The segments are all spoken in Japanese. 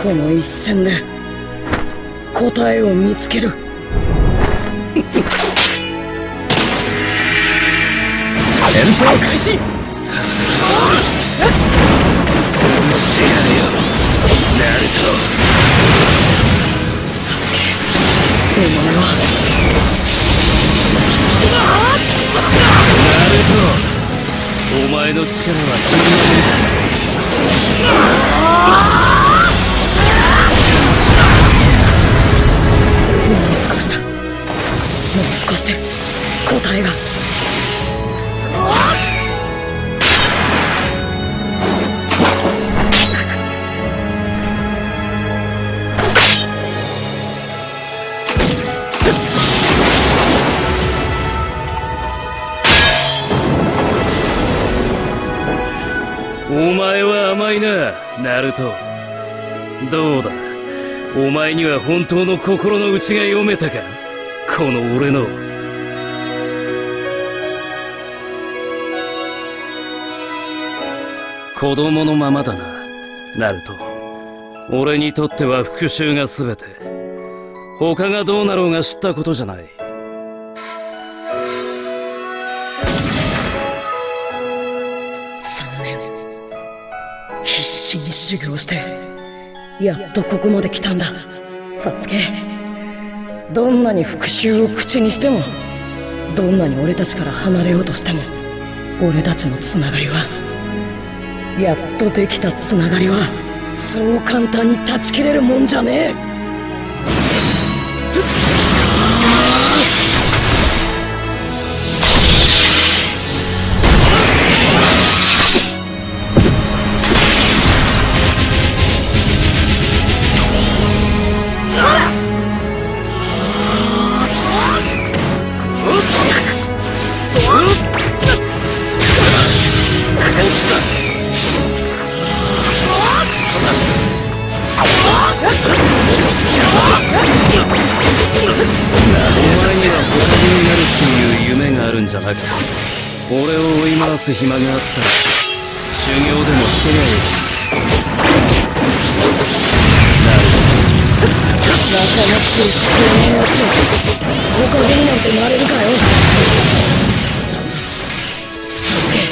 この一戦で答えを見つける。戦闘開始。 潰してやるよナルト。 サスケ、お前はナルト、お前の力はそんなもう少しだ。もう少しで答えが。 お前は甘いな、ナルト。どうだ、お前には本当の心の内が読めたか、この俺の。子供のままだな、ナルト。俺にとっては復讐が全て。他がどうなろうが知ったことじゃない。 3年必死に修行してやっとここまで来たんだ。サスケ、どんなに復讐を口にしても、どんなに俺たちから離れようとしても、俺たちのつながりは、やっとできたつながりはそう簡単に断ち切れるもんじゃねえ。 じゃなかった。俺を追い回す暇があったら修行でもしてやる。 なかなか救えねえやつはおかげになんてなれるかよ。サスケ、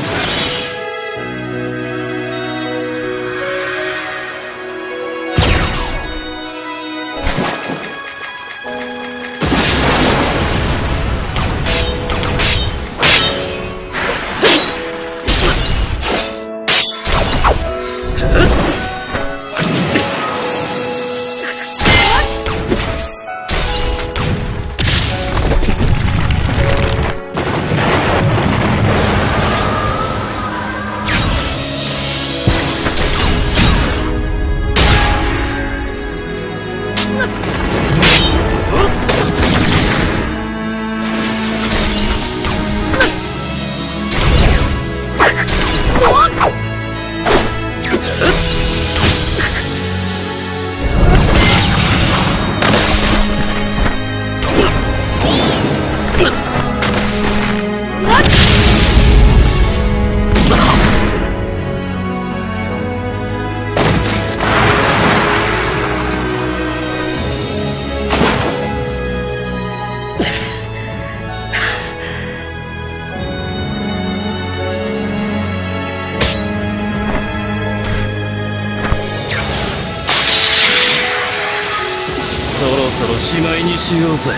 そろそろしまいにしようぜ。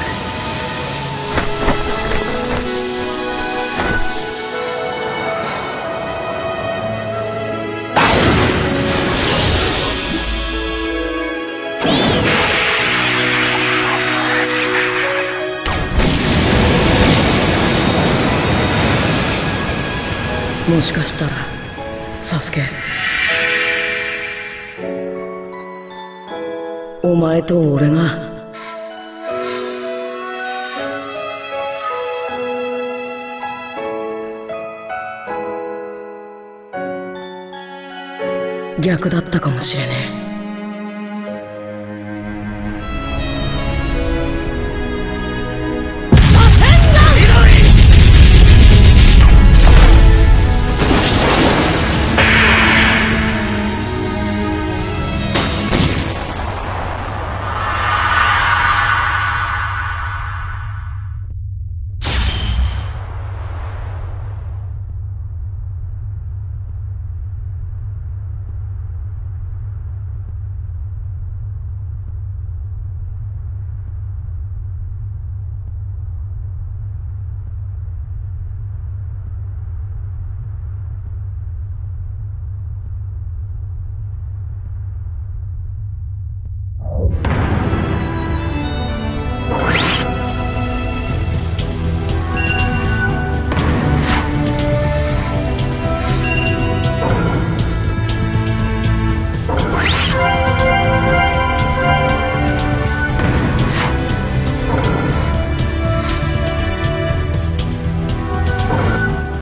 もしかしたらサスケ、お前と俺が逆だったかもしれねえ。